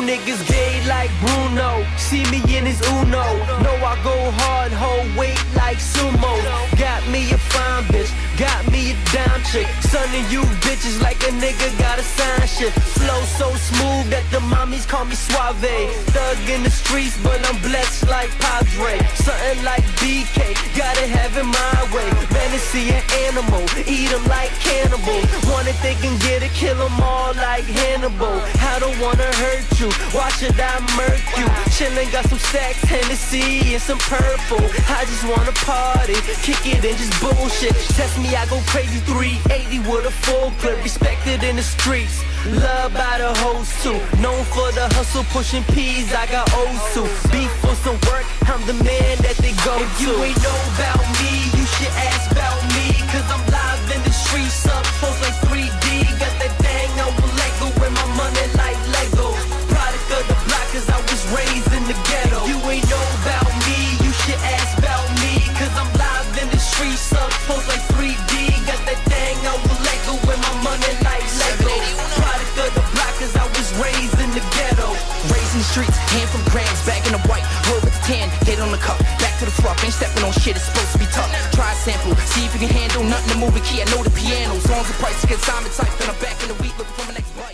niggas gay like Bruno. See me in his Uno. Know I go hard, hold weight like sumo. Got me a fine bitch, got me a dime chick. Son of you bitches like a nigga got a sign shit. Flow so smooth that the mommies call me Suave. Thug in the streets, but I'm blessed like Padre. Something like BK, gotta have it my way. Fantasy an animal, eat them like cannibals. One if they can get it, kill them all like Hannibal. I don't wanna hurt you, why should I murk you? Chillin', got some stacks, Hennessy and some purple. I just wanna party, kick it and just bullshit. Test me, I go crazy 380 with a full clip. Respected in the streets, loved by the hoes too. Known for the hustle, pushing P's, I got O's too. Beef for some work, I'm the man that they go to. If you ain't know about me, you should ask about me. Cause I'm live in the streets, up close like 3D. Got that thing on Lego with my money like Legos. Product of the block cause I was raised in the ghetto. If you ain't know about me, you should ask about me. Cause I'm live in the streets, up close like 3D. Got that thing on Lego with my money like Legos. Product of the block cause I was raised in the ghetto. Raised in the streets, hand from grams, bag in the white, roll with the tan, get on the cup, back to the fluff, ain't stepping on shit, it's supposed to be tough. Try a sample, see if you can handle nothing to move a key, I know the piano. Songs of price against Simon type, then I'm back in the week looking for my next bite.